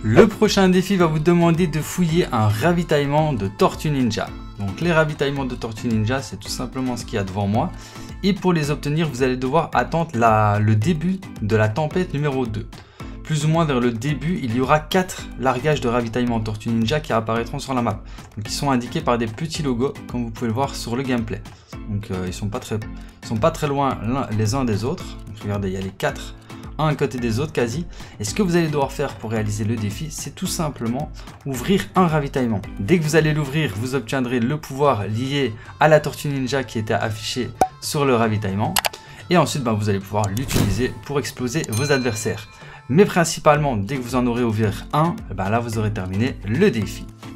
Le prochain défi va vous demander de fouiller un ravitaillement de Tortue Ninja. Donc les ravitaillements de Tortue Ninja, c'est tout simplement ce qu'il y a devant moi. Et pour les obtenir, vous allez devoir attendre le début de la tempête numéro 2. Plus ou moins vers le début, il y aura 4 largages de ravitaillement Tortue Ninja qui apparaîtront sur la map. Donc ils sont indiqués par des petits logos, comme vous pouvez le voir sur le gameplay. Donc ils sont pas très loin les uns des autres. Donc, regardez, il y a les 4 un à côté des autres quasi. Et ce que vous allez devoir faire pour réaliser le défi, c'est tout simplement ouvrir un ravitaillement. Dès que vous allez l'ouvrir, vous obtiendrez le pouvoir lié à la Tortue Ninja qui était affiché sur le ravitaillement. Et ensuite, vous allez pouvoir l'utiliser pour exploser vos adversaires. Mais principalement, dès que vous en aurez ouvert un, là vous aurez terminé le défi.